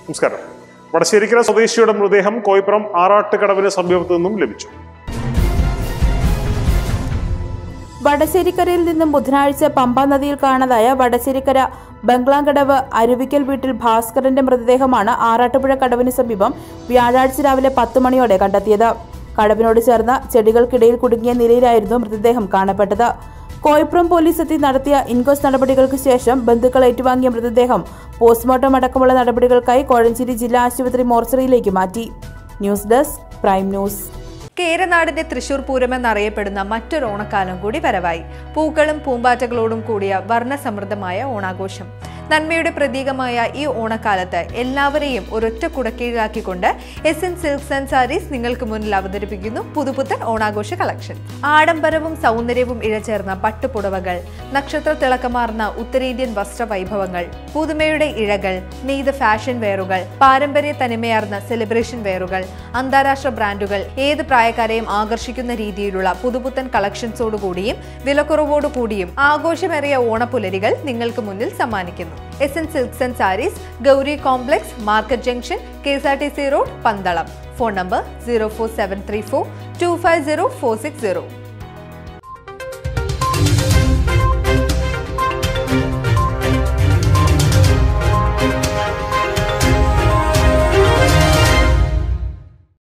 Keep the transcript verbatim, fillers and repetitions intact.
നമസ്കാരം. വടശ്ശേരിക്കര സ്വദേശിയുടെ മൃതദേഹം കോയിപ്പുറം ആറാട്ടുകടവിന് സമീപത്തു നിന്നും ലഭിച്ചു. വടശ്ശേരിക്കരയിൽ നിന്നും ബുധനാഴ്ച പമ്പ നദിയിൽ കാണാതായ വടശ്ശേരിക്കര ബംഗ്ലാങ്കടവ് അരുവിക്കൽ വീട്ടിൽ ഭാസ്കരന്റെ മൃതദേഹമാണ് ആറാട്ടുപുഴ കടവിന് സമീപം വ്യാഴാഴ്ച രാവിലെ പത്ത് മണിയോടെ കണ്ടെത്തിയത്. കടവിനോട് ചേർന്ന ചെടികൾക്കിടയിൽ കുടുങ്ങിയ നിലയിലായിരുന്നു മൃതദേഹം കാണപ്പെട്ടത്. കോയിപ്പുറം പോലീസ് എത്തി നടത്തിയ ഇൻക്വസ്റ്റ് നടപടികൾക്ക് ശേഷം ബന്ധുക്കൾ ഏറ്റുവാങ്ങിയ മൃതദേഹം പോസ്റ്റ്മോർട്ടം അടക്കമുള്ള നടപടികൾക്കായി കോഴഞ്ചേരി ജില്ലാ ആശുപത്രി മോർച്ചറിയിലേക്ക് മാറ്റി. News desk prime news. കേരനാടിന്റെ തൃശൂർ പൂരമെന്നറിയപ്പെടുന്ന മറ്റൊരു ഓണക്കാലം കൂടി വരവായി. പൂക്കളും പൂമ്പാറ്റകളോടും കൂടിയ വർണ്ണസമൃദ്ധമായ ഓണാഘോഷം. നന്മയുടെ പ്രതീകമായ ഈ ഓണക്കാലത്ത് എല്ലാവരെയും ഒരൊറ്റ കുടക്കീഴിലാക്കിക്കൊണ്ട് S N Silks and Sarees നിങ്ങൾക്ക് മുന്നിൽ അവതരിപ്പിക്കുന്നു പുതുപുത്തൻ ഓണാഘോഷ കളക്ഷൻ. ആഡംബരവും സൗന്ദര്യവും ഇഴചേർന്ന പട്ടുപുടവകൾ, നക്ഷത്ര തിളക്കമാർന്ന ഉത്തരേന്ത്യൻ വസ്ത്രവൈഭവങ്ങൾ, പുതുമയുടെ ഇഴകൾ, നെയ്ത ഫാഷൻ വെയറുകൾ, പാരമ്പര്യ തനിമയാർന്ന സെലിബ്രേഷൻ വെയറുകൾ, അന്താരാഷ്ട്ര ബ്രാൻഡുകൾ, ഏത് പ്രായക്കാരെയും ആകർഷിക്കുന്ന രീതിയിലുള്ള പുതുപുത്തൻ കളക്ഷൻസോടുകൂടിയും വിലക്കുറവോടുകൂടിയും ആഘോഷമേറിയ ഓണപ്പുലരികൾ നിങ്ങൾക്ക് മുന്നിൽ സമ്മാനിക്കുന്നു. S N Silks and Sarees, Gauri Complex, Market Junction, K S R T C road, Pandalam. Phone number zero four seven three four two five zero four six zero.